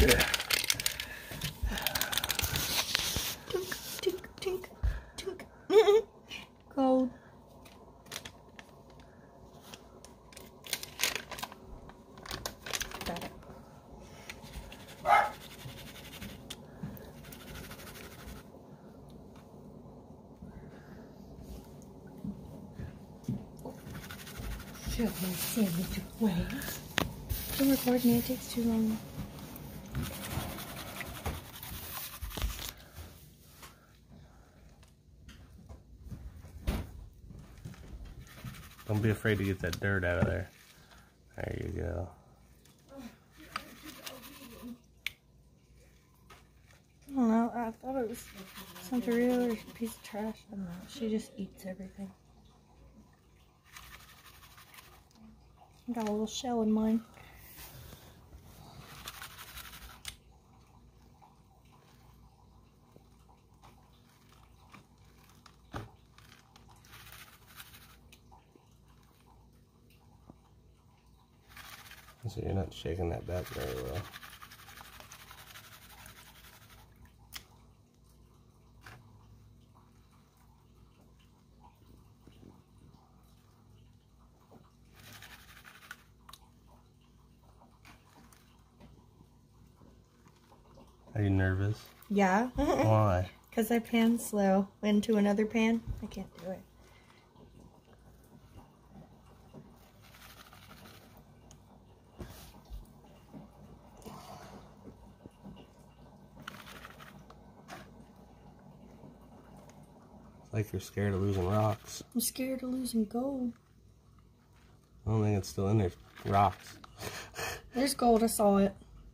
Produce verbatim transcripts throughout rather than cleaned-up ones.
here. Tink, tink, tink, tink. Cold. Got it. Shove my sandwich away. I'm recording, it takes too long. Don't be afraid to get that dirt out of there. There you go. I don't know, I thought it was something real or a piece of trash. I don't know. She just eats everything. I got a little shell in mine. So you're not shaking that back very well. Are you nervous? Yeah. Why? Because I pan slow into another pan. I can't do it. It's like you're scared of losing rocks. I'm scared of losing gold. I don't think it's still in there. Rocks. There's gold. I saw it.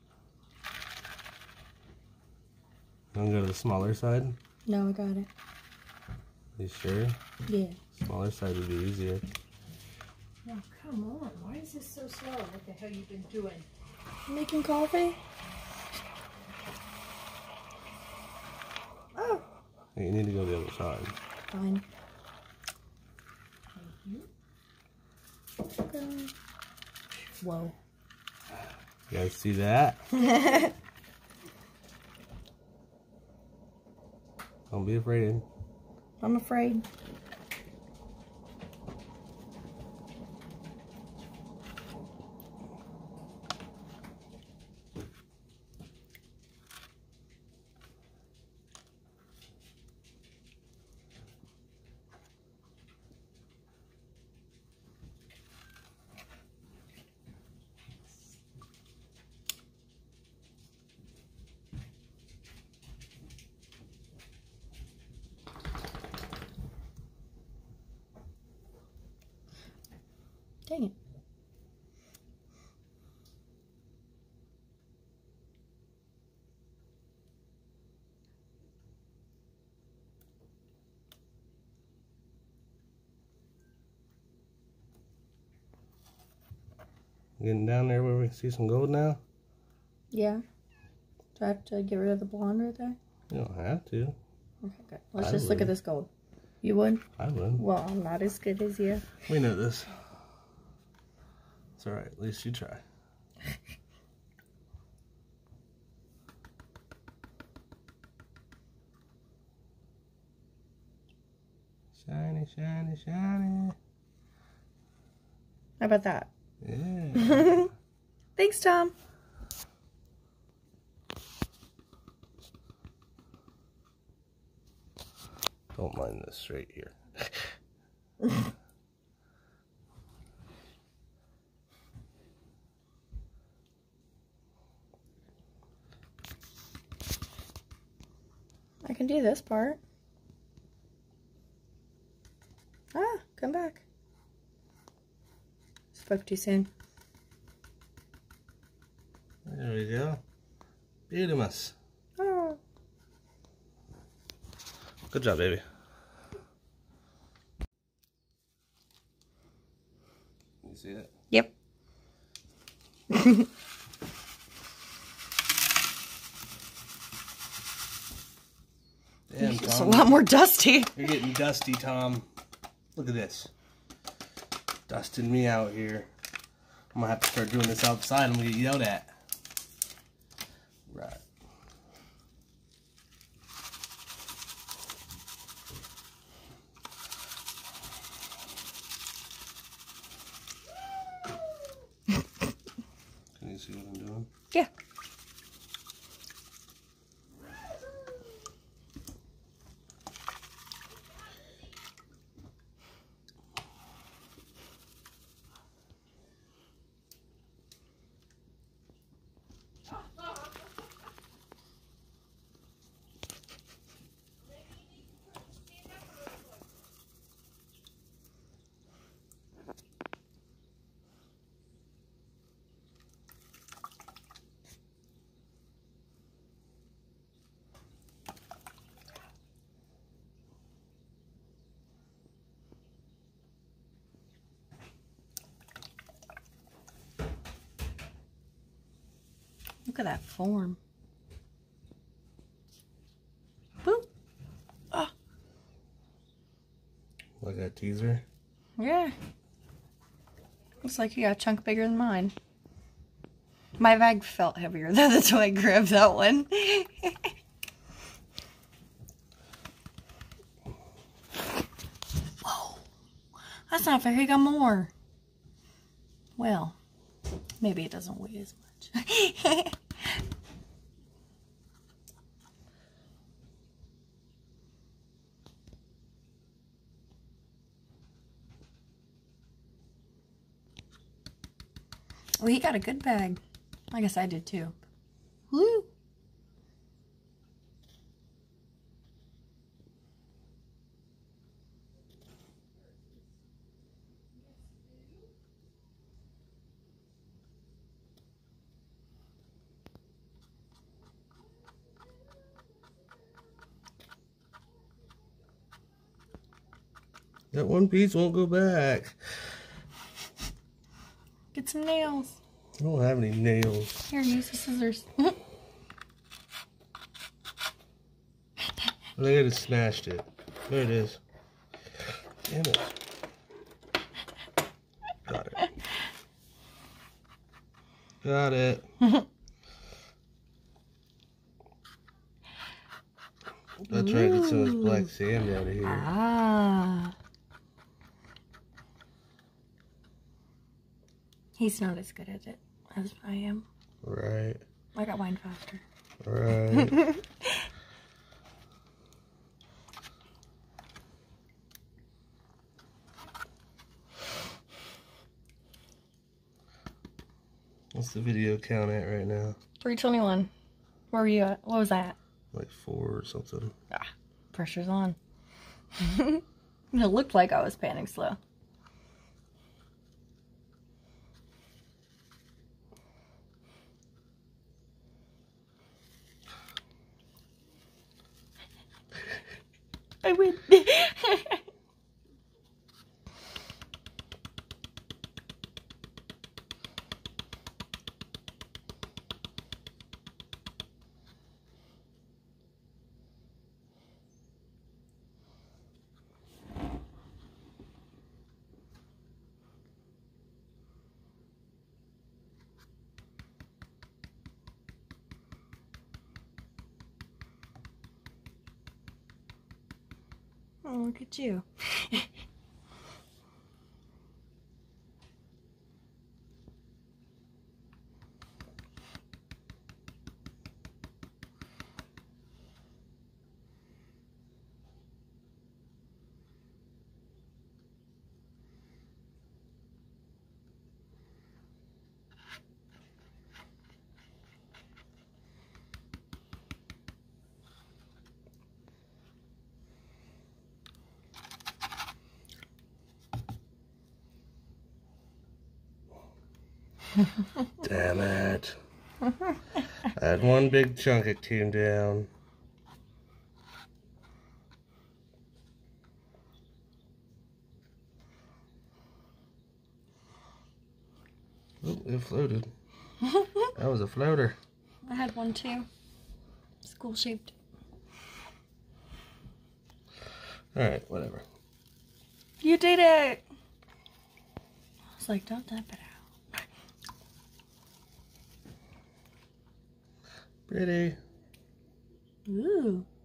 You want to go to the smaller side? No, I got it. You sure? Yeah. Smaller side would be easier. Oh, come on. Why is this so slow? What the hell you been doing? Making coffee? Oh. You need to go the other side. Fine. Thank you. Okay. Whoa. You guys see that? Don't be afraid. I'm afraid. Dang it. Getting down there where we can see some gold now? Yeah. Do I have to get rid of the blonde right there? You don't have to. Okay, good. Let's I just look would. at this gold. You would? I would. Well, I'm not as good as you. We know this. It's alright, at least you try. Shiny, shiny, shiny. How about that? Yeah. Thanks, Tom. Don't mind this straight here. I can do this part. Ah, come back. Spoke too soon. There we go. Beautimus. Oh. Good job, baby. You see it? Yep. Damn, It's a Tom. lot more dusty. You're getting dusty, Tom. Look at this. Dusting me out here. I'm gonna have to start doing this outside. I'm gonna get yelled at. Right. Can you see what I'm doing? Yeah. Look at that form. Boop. Oh. Like a teaser? Yeah. Looks like you got a chunk bigger than mine. My bag felt heavier though, that's why I grabbed that one. Whoa. That's not fair, he got more. Well, maybe it doesn't weigh as much. Well, he got a good bag. I guess I did too. Woo! That one piece won't go back. Get some nails. I don't have any nails. Here, use the scissors. I think I just smashed it. There it is. Damn it. Got it. Got it. That's right, get some of this black sand out of here. Ah. He's not as good at it as I am. Right. I got mine faster. Right. What's the video count at right now? three twenty-one. Where were you at? What was that? Like four or something. Ah, pressure's on. It looked like I was panning slow. I win. Oh, look at you. Damn it. I had one big chunk it came down. Oh, it floated. That was a floater. I had one too. School shaped. Alright, whatever. You did it! I was like, don't dump it out. Pretty. Ooh.